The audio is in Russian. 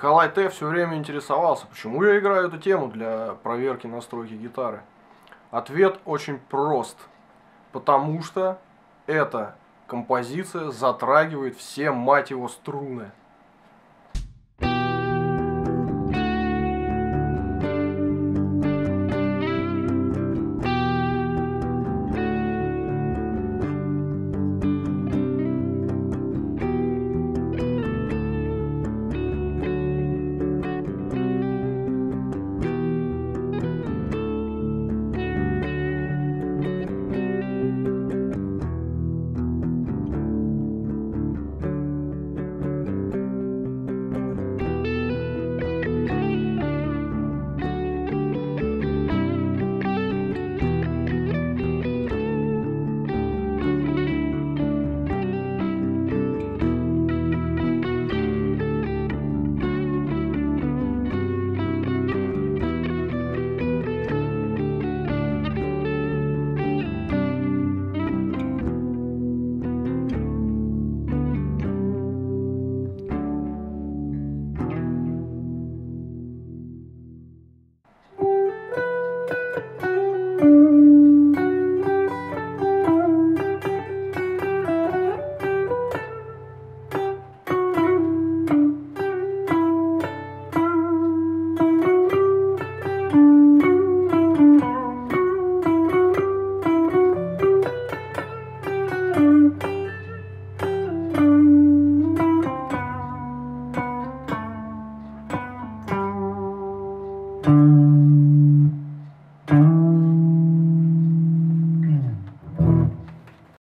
Николай Т. все время интересовался, почему я играю эту тему для проверки настройки гитары. Ответ очень прост. Потому что эта композиция затрагивает все, мать его, струны. Thank you.